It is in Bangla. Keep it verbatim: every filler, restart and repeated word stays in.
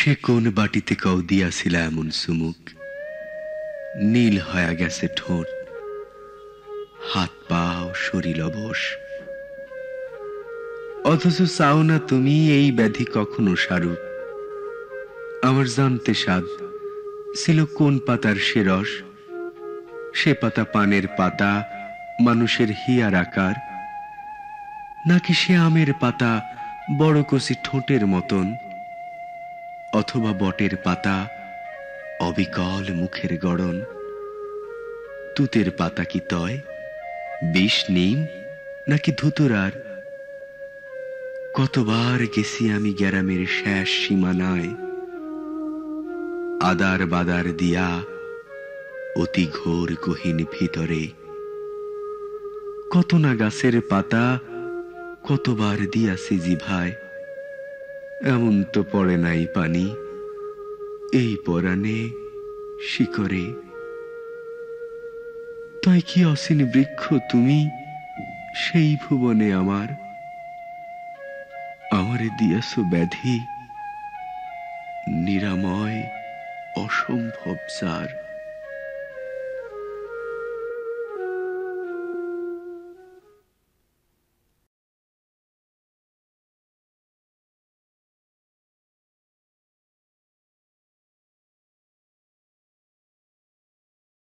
সে কোন বাটিতে কও দিয়াছিল এমন সুমুক, নীল হয়ে গেছে ঠোঁট, হাত পাও শরীর অবশ। অথচ চাও না তুমি এই ব্যাধি কখনো সারুক। আমার জানতে সাধ ছিল কোন পাতার সে রস, সে পাতা পানের পাতা, মানুষের হিয়ার আকার, নাকি সে আমের পাতা বড় কচি ঠোঁটের মতন, অথবা বটের পাতা অবিকল মুখের গড়ন। তুতের পাতা কি তয়, বিষ নিম নাকি ধুতুরার? কতবার গেছি আমি গ্রামের শেষ সীমানায়, আদার বাদার দিয়া অতি ঘোর গহীন ভিতরে। কত না গাছের পাতা কতবার দিয়াছি জিভায়, এমন তো পড়ে নাই পানি এই পরাণে শিকরে। তাই কি অসীন বৃক্ষ তুমি সেই ভুবনে আমার, আমারে দিয়াছ ব্যাধি নিরাময় অসম্ভব সার।